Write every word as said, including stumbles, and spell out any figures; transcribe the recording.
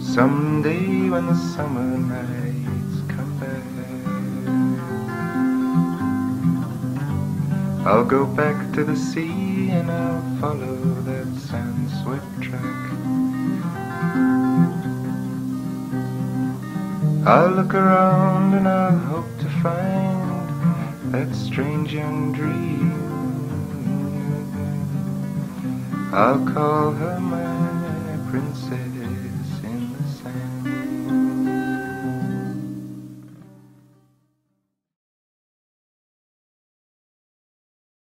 Someday when the summer nights come back, I'll go back to the sea and I'll follow that sand-swept track. I'll look around and I'll hope to find that strange young dream. I'll call her my princess.